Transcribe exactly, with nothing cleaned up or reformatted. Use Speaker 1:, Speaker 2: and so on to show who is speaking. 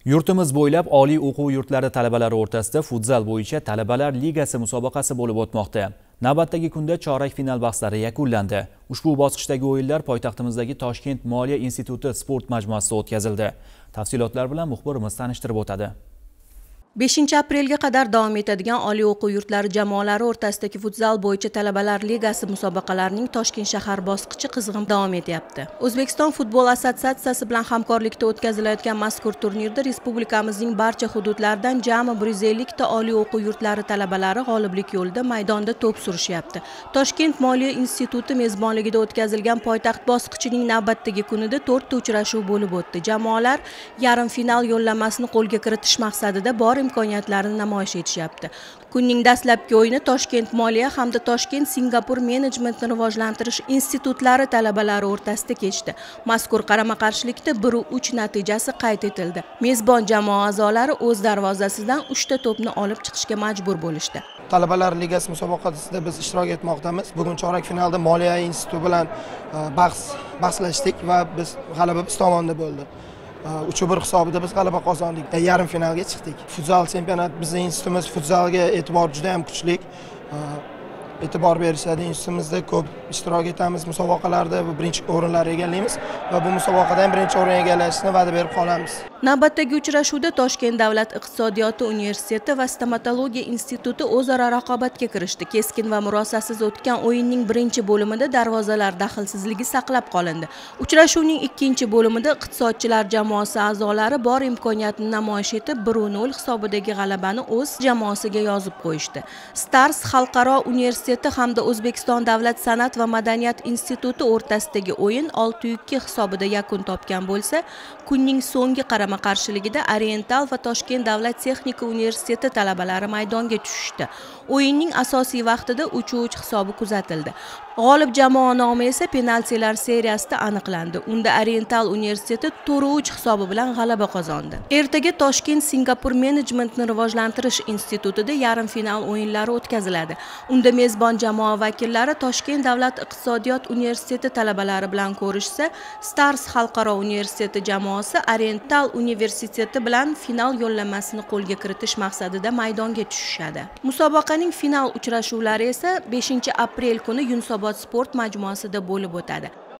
Speaker 1: Yurtimiz bo'ylab oliy o'quv yurtlari talabalari o'rtasida futzal bo'yicha Talabalar Ligasi musobaqasi bo'lib o'tmoqda. Navbatdagi kunda chorak final bahslari yakunlandi. Ushbu bosqichdagi o'yinlar poytaxtimizdagi Toshkent Moliya instituti sport majmuasida o'tkazildi. Tafsilotlar bilan muxbirimiz tanishtirib o'tadi.
Speaker 2: beshinchi aprelga qadar davom etadigan oliy o'quv yurtlari jamoalari o'rtasidagi futzal bo'yicha Talabalar Ligasi musobaqalarining Toshkent shahar bosqichi qizg'in davom etyapti. O'zbekiston futbol assotsiatsiyasi bilan hamkorlikda o'tkazilayotgan mazkur turnirda respublikamizning barcha hududlaridan jami bir yuz ellik ta oliy o'quv yurtlari talabalari g'oliblik yo'lida maydonda to'p surishyapti. Toshkent Moliya instituti mezbonligida o'tkazilgan poytaxt bosqichining navbatdagi kunida to'rtta uchrashuv bo'lib o'tdi. Jamoalar yarim final yo'llanmasini qo'lga kiritish maqsadida bor imkoniyatlarini namoyish etishyapti. Kunning dastlabki o'yini Toshkent Moliya hamda Toshkent Singapur menejmentni rivojlantirish institutlari talabalari o'rtasida kechdi. Mazkur qarama-qarshilikda bir uch natijasi qayd etildi. Mezbon jamoa a'zolari o'z darvozasidan uchta to'pni olib chiqishga majbur bo'lishdi.
Speaker 3: Talabalar Ligasi musobaqasida biz ishtirok etmoqdamiz. Bugun chorak finalda Moliya instituti bilan bahs bahslashdik va biz g'alaba biz tomonda bo'ldi. uch bir hisobida biz g'alaba qozondik. Yarim finalga chiqdik. Futzal chempionat bizning institutimiz futzalga e'tibor juda ham kuchli. E'tibor berishadi. Institutimizda ko'p ishtirok etamiz musobaqalarda, birinchi o'rinlarni egallaymiz va bu musobaqada ham birinchi o'rin egallashni va'da berib qolamiz.
Speaker 2: Navbatdagi uchrashuvda Toshkent davlat iqtisodiyoti universiteti va stomatologiya instituti o'zaro raqobatga kirishdi. Keskin va murosasiz o'tgan o'yinning birinchi bo'limida darvozalar daxlsizligi saqlab qolindi. Uchrashuvning ikkinchi bo'limida iqtisodchilar jamoasi a'zolari bor imkoniyatni namoyish etib bir nol hisobidagi g'alabani o'z jamoasiga yozib qo'yishdi. Stars xalqaro universiteti hamda O'zbekiston davlat san'at va madaniyat instituti o'rtasidagi o'yin olti ikki hisobida yakun topgan bo'lsa, kunning so'nggi qarama-qarshiligida Oriental va Toshkent davlat texnika universiteti talabalari maydonga tushishdi. O'yinning asosiy vaqtida uch uch hisobi kuzatildi. G'olib jamoa nomi esa penaltilar seriyasida aniqlandi. Unda Oriental universiteti to'rt uch hisobi bilan g'alaba qozondi. Ertaga Toshkent Singapur menejmentni rivojlantirish institutida yarim final o'yinlari o'tkaziladi. Unda mezbon jamoa vakillari Toshkent davlat iqtisodiyot universiteti talabalari bilan ko'rishsa, Stars xalqaro universiteti jamoasi Oriental universiteti bilan final yo'llanmasini qo'lga kiritish maqsadida maydonga tushishadi. Musobaqaning final uchrashuvlari esa beshinchi aprel kuni Yunusobod sport majmuasida bo'lib o'tadi.